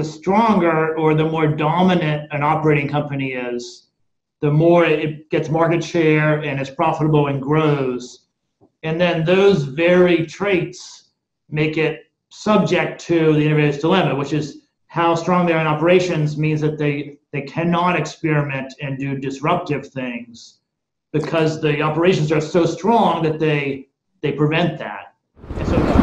the stronger or the more dominant an operating company is, the more it gets market share and it's profitable and grows. And then those very traits make it subject to the innovator's dilemma, which is how strong they are in operations means that they cannot experiment and do disruptive things because the operations are so strong that they prevent that. And so